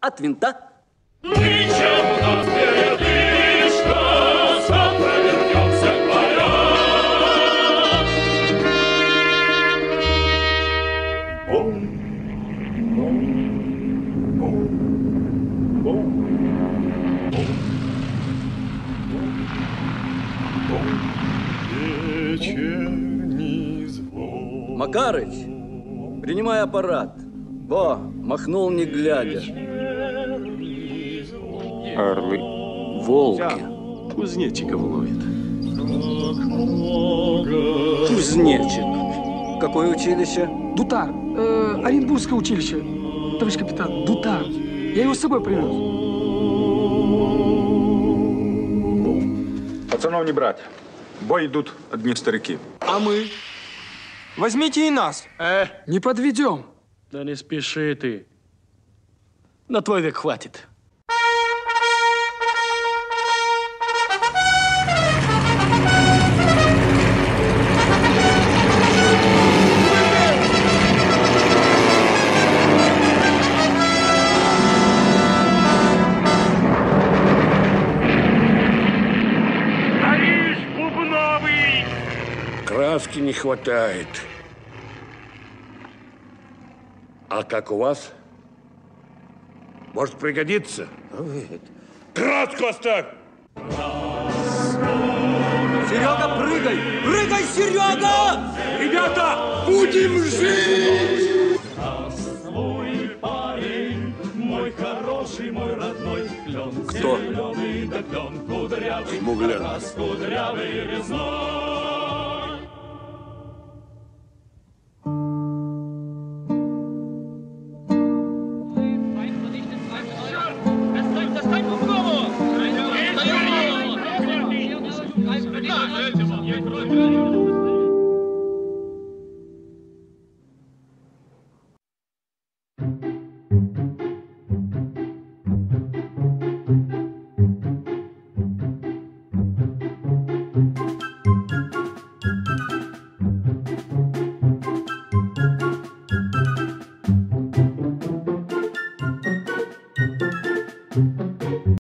от винта. Ничем нам передышка, завтра вернемся к вечерний звон. Макарыч, принимай аппарат. Во, махнул не глядя. Орлы. Волки. Кузнечиков ловит. Кузнечик. Какое училище? Дутар. Оренбургское училище. Товарищ капитан, Дутар. Я его с собой привез. Пацанов не брать. В бой идут одни старики. А мы? Возьмите и нас. Не подведем. Да не спеши ты. На твой век хватит. Краски не хватает. А как у вас? Может пригодится? Краску оставь! Серега, прыгай! Прыгай, Серега! Ребята, будем жить! Здравствуй, парень, мой хороший, мой родной. Клен Кто? зеленый, да клен кудрявый, Смугляр. раз кудрявый резной. Достань!